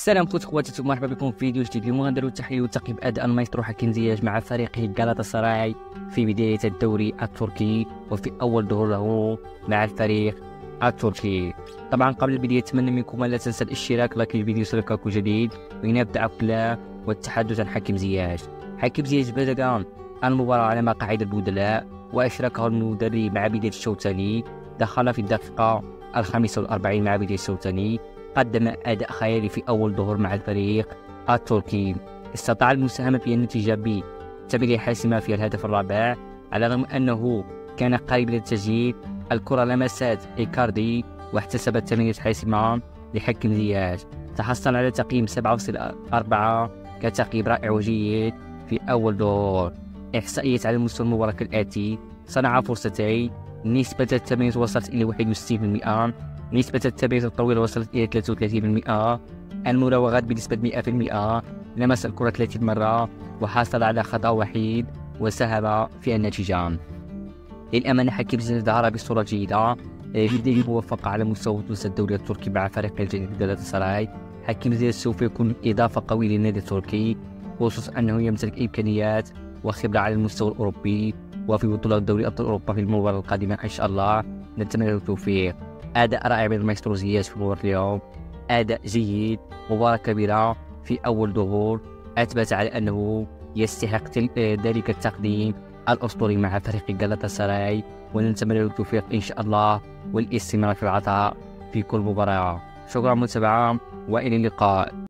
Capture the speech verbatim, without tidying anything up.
السلام خوت خواتات ومرحبا بكم في فيديو جديد. اليوم غنديرو تحليل وتقييم اداء المايسترو حكيم زياش مع فريقه غالاتا سراي في بدايه الدوري التركي وفي اول ظهور له مع الفريق التركي. طبعا قبل البدايه اتمنى منكم لا تنسى الاشتراك لايك الفيديو يوصلكم جديد ونبدا بلا والتحدث عن حكيم زياش. حكيم زياش بدأ المباراه على مقاعد البدلاء واشركه المدرب مع بدايه الشوط الثاني. دخل في الدقيقه الخامسة والأربعين مع بداية الشوط الثاني. قدم أداء خيالي في أول ظهور مع الفريق التركي. استطاع المساهمة في النتيجة بتمريرة حاسمة في الهدف الرابع على الرغم أنه كان قريب للتسجيل. الكرة لمست إيكاردي واحتسبت تمريرة حاسمة لحكيم زياش. تحصل على تقييم سبعة فاصلة أربعة كتقييم رائع وجيد في أول ظهور. إحصائيات على مستوى المباراة كالآتي: صنع فرصتين، نسبة التمرير وصلت إلى واحد وستين بالمئة، نسبة التمرير الطويل وصلت إلى ثلاثة وثلاثين بالمئة، المراوغات بنسبة مئة بالمئة، لمس الكرة ثلاثين مرة وحصل على خطأ وحيد وساهم في النتيجة. للأمانة حكيم زياش ظهر بصورة جيدة في بداية موفقة على مستوى بطولة الدوري التركي مع فريق الجديد غالاتا سراي. حكيم زياش سوف يكون إضافة قوية للنادي التركي، خصوصا أنه يمتلك إمكانيات وخبرة على المستوى الأوروبي وفي بطولة دوري أبطال أوروبا في المباراة القادمة إن شاء الله. نتمنى له التوفيق. أداء رائع من المايسترو زياش في مباراة اليوم، أداء جيد، مباراة كبيرة في أول ظهور، أثبت على أنه يستحق ذلك التقديم الأسطوري مع فريق غالاتا سراي، ونتمنى له التوفيق إن شاء الله والاستمرار في العطاء في كل مباراة. شكرا متابعة وإلى اللقاء.